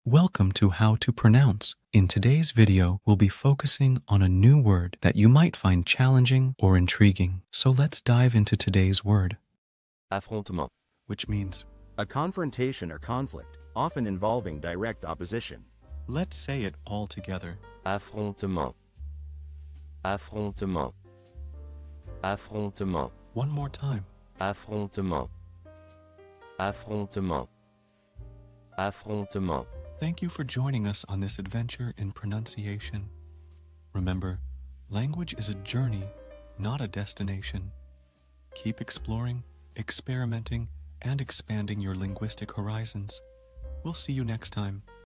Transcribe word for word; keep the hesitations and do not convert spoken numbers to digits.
Welcome to How to Pronounce. In today's video, we'll be focusing on a new word that you might find challenging or intriguing. So let's dive into today's word. Affrontement. Which means, A confrontation or conflict, often involving direct opposition. let's say it all together. Affrontement. Affrontement. Affrontement. One more time. Affrontement. Affrontement. Affrontement. Thank you for joining us on this adventure in pronunciation. Remember, language is a journey, not a destination. Keep exploring, experimenting, and expanding your linguistic horizons. We'll see you next time.